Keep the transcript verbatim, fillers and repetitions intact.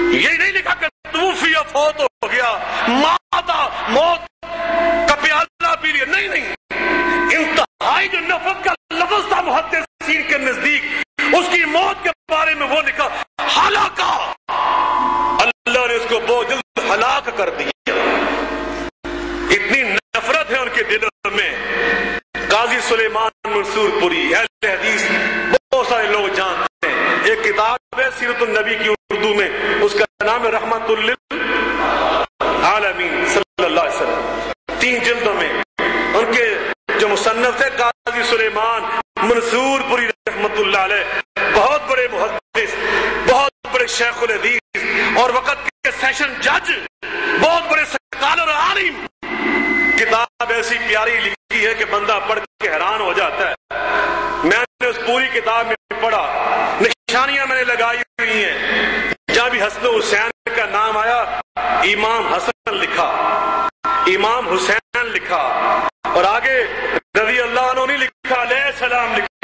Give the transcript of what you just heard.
یہ نہیں لکھا کہ توفی فوت ہو گیا، ماتا موت کا پیالہ پی لیا، نہیں نہیں، انتہائی جو نفرت کا لفظ تھا محدثین کے نزدیک، اس کی موت کے بارے میں وہ لکھا ہلاکا، اللہ نے اس کو بہت جلد ہلاک کر دیا۔ اتنی نفرت ہے ان کے دلوں میں۔ قاضی سلیمان منصور پوری اہل حدیث بہت سارے لوگ جانتے ہیں، ایک کتاب ہے سیرت النبی کی اردو میں، اس کا نام ہے رحمت للعالمین صلی اللہ علیہ وسلم، تین جلدوں میں۔ ان کے جو مصنف ہے قاضی سلیمان منصور پوری رحمت اللہ علیہ، بہت بڑے محدث، بہت بڑے شیخ الحدیث اور وقت کے سیشن جج، بہت بڑے سکالر عالم۔ کتاب ایسی پیاری لکھی ہے کہ بندہ پڑھ کے حیران ہو جاتا ہے۔ میں نے اس پوری کتاب میں پڑھا، نشانیاں میں نے لگائی ہوئی ہیں، جہاں بھی حسن حسین کا نام آیا امام حسن لکھا، امام حسین لکھا، اور آگے رضی اللہ عنہ نہیں لکھا، علیہ السلام لکھا۔